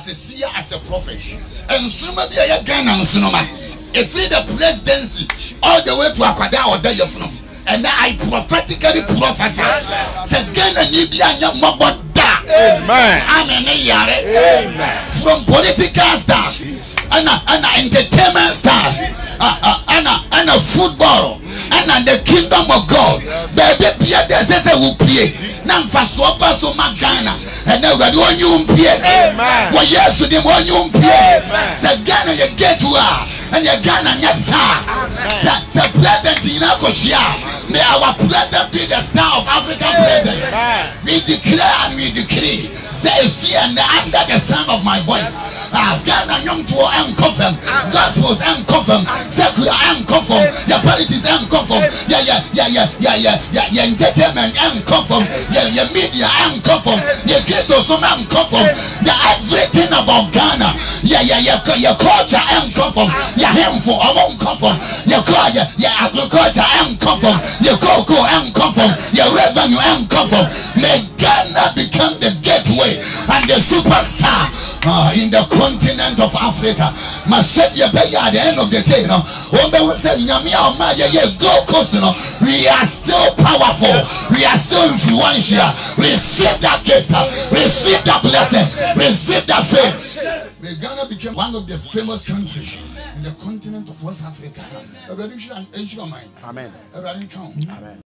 as a seer, as a prophet. And Sunoma be a Ghana and Sunoma. If we the presidency all the way to Akwada or Dayafno. And I prophetically prophesy. Say Ghana need Mabot. Amen. Amen. From political stars and entertainment stars and football and the kingdom of God. Baby, Pierre, there's a whoopie. Namfasopa so Magana and now got one you pay. Well, yes, to them one you pay. Say Ghana, you get to us and you're Ghana, yes, sir. Say President Inakoshia, may our president be the star of African president. We declare and we decree. Say fear and under the sound of my voice. Ghana young to confirm. Gospels confirm. Secular confirm. Your politics confirm. Your entertainment confirm. Your media confirm. Your Christos confirm. Your everything about Ghana. Your culture confirm. Your hemp for among confirm. Your agriculture confirm. Your cocoa confirm. Your revenue confirm. May Ghana become the gateway and the superstar in the continent of Africa. At the end of the day, we are still powerful, we are still influential. Receive that gift, receive that blessing, receive that faith. May Ghana become one of the famous countries in the continent of West Africa. Amen. Amen.